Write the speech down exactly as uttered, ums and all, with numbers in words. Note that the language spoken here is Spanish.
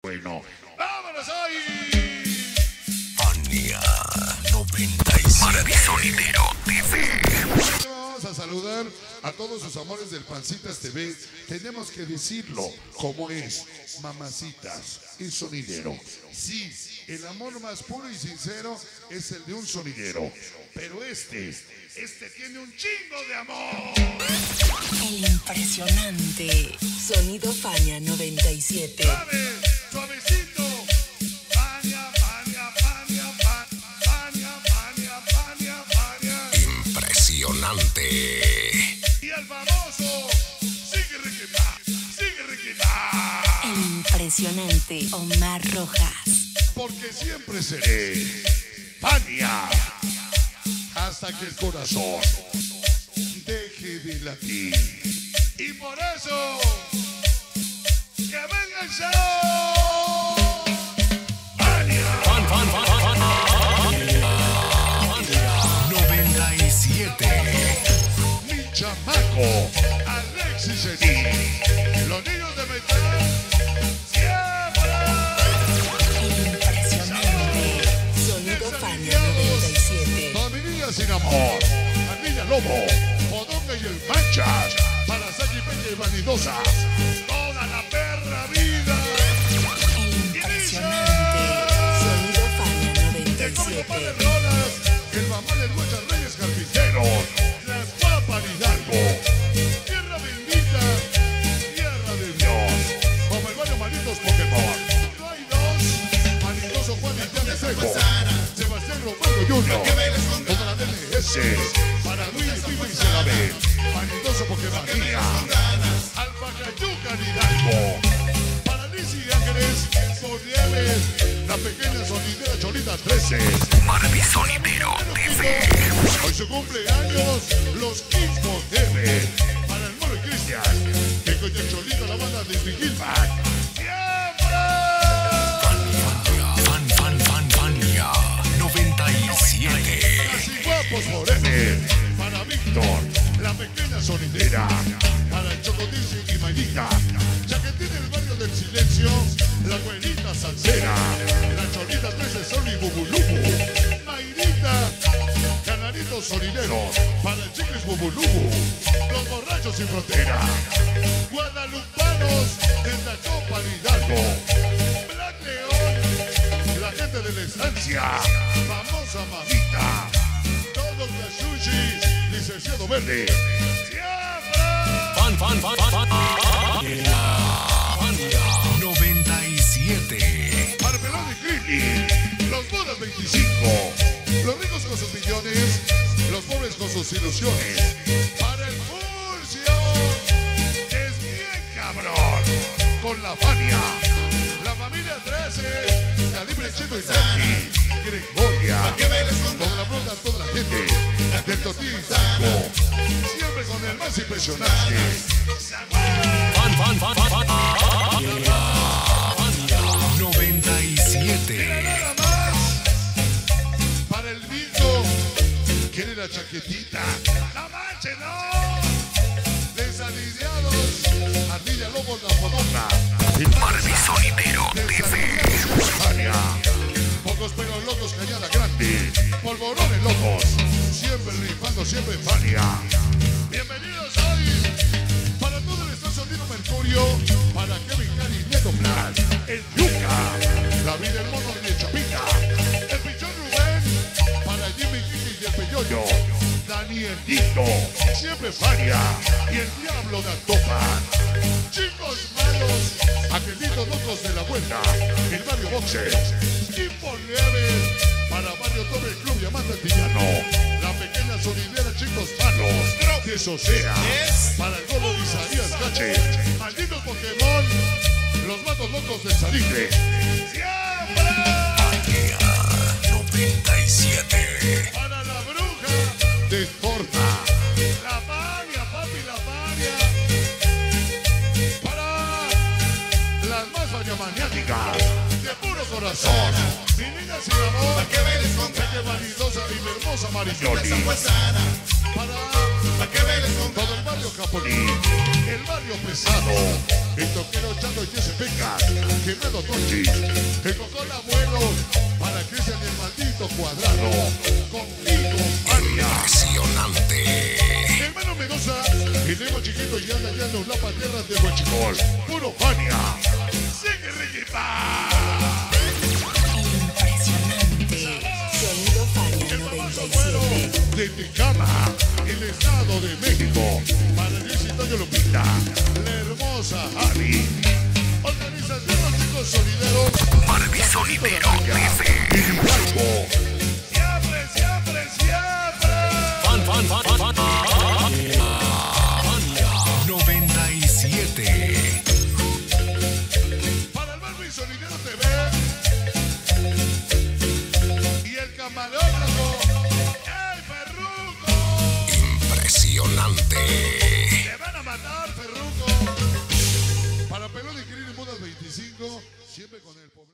Bueno, vámonos hoy. Fania noventa y siete. Maravillonidero T V. Vamos a saludar a todos sus amores del Pancitas T V. Tenemos que decirlo como es, mamacitas y sonidero. Sí, el amor más puro y sincero es el de un sonidero. Pero este, este tiene un chingo de amor. El impresionante Sonido Fania noventa y siete. Suave, suavecito. Fania, Fania, Fania, Fania, Fania, Fania, Fania. Impresionante. Y el famoso, sigue requetá, sigue requetá. El impresionante Omar Rojas. Porque siempre seré Fania hasta que el corazón deje de latir. Y por eso, que venga el show. Fania. Fan, fan, fan, fan, fan. noventa y siete. Mi chamaco, Alexis Ení. Los niños de metal, siempre. El impresionante Sonido Fania noventa y siete. Familia sin amor, Ardilla Lobo, Podonga y el Manchas, para Saki Peña y Vanidosa, toda la perra vida. El impresionante Sonido Fania noventa El y cómico Padre siete. Rolas, el mamá de muchas reyes carpinteros, la Guapa Hidalgo, tierra bendita, tierra de Dios, como el barrio Manitos Pokémon. No hay dos, Manidoso Juan y Jan Trejo, Sebastián Romano junior, toda la D N S, para Luis Pipa y Celabel, Manidoso Pokémonía, Alfa Cayuca Hidalgo, para Liz y Ángeles, Corrieles, la pequeña sonidera Cholita trece. Maravillonidero T V. Hoy su cumpleaños, los Kings Monterrey. Para el Moro y Cristian, que con el Cholito la banda de Vigilback. ¡Siempre! Fan, fan, fan, Fania noventa y siete. Así guapos morenes. Para Víctor, la pequeña sonidera. Para el Chocoticio y Maynita, ya que tiene el barrio del silencio, la güerita salsera. La Cholita trece Sol y Bubulubu. Mayrita, Canaritos Sonideros, para el Chicles Bubulubu, los borrachos sin frontera, guadalupanos en la Copa de Hidalgo, Black León, la gente de la estancia, famosa mamita, todos los sushis, licenciado Verde, siempre. Fan, fan, fan, fan, fan. Fania noventa y siete. Marmelón y Clini, los bodas veinticinco, los ricos con sus millones, los pobres con sus ilusiones. Para el Furcio, es bien cabrón, con la Fania, la familia trece, Calibre Cheto y Santi, Gregoria, toda la bronca, toda la gente, del Tortilla y Taco, siempre con el más impresionante. Fan, fan, fan, fan, fan. noventa y siete. Nada más. Para el Vito, quiere la chaquetita. ¡No manches, no! Desalineados, Ardilla Lobo, la Podonga. Maravillonidero T V. Desalineados, Fania. Pocos pero locos, Cañada Grande. Polvorones locos. Siempre rifando, siempre Fania. Bienvenidos hoy. Para todo el Estado Sonido Mercurio. Para Kevin Cari, Neto Plan. El Yuca. David el Mono y el Chapita. El Pichón Rubén. Para Jimmy Kiki y el Peyoyo. Danielito. Siempre Fania. Y el Diablo de Antopan. Chicos malos. Aquelitos locos de la vuelta. El Barrio Boxer. Tipo Leves. Para Barrio Torre Club Diamante Antillano. La pequeña sonidera Chicos Malos. De eso sea. Para el Golo Isaías Cache. Malditos Pokémon. Los matos locos del Salitre. ¡Siempre! Fania noventa y siete. Para la bruja de Torta. La Fania, papi, la Fania. Para las más maniáticas. Mónica, de puro corazón. Mi niña sin amor, Pa' que bailes con que vanidosa y mi hermosa Mariñoli. esa fuesana. Para Pa' que bailes con todo el barrio Capolí, el barrio pesado, el toquero Chando y Jesse Peca, Quebrado Tochi, el cocón abuelo, para Cristian y el maldito cuadrado, contigo, Fania. Impresionante. Mi hermano me goza, y Lemo chiquito y anda ya en los lapas tierras de Huachicol, puro Fania. Sigue Rigipa. Impresionante. Sonido Fania noventa y siete. De Tecama, el Estado de México, para el Distrito Lupita, la hermosa Ari. Organización Los Chicos Solideros, Barbie Sonidero T V. y Hidalgo. Siempre, siempre, siempre. Fan, fan, fan, fan, fan. noventa y siete. Para el Barbie Sonidero T V. Y el camarógrafo, el Ferruco. Impresionante. Te van a matar, Ferruco. Para Pelón y Kirin y Mudas veinticinco, siempre con el pobre.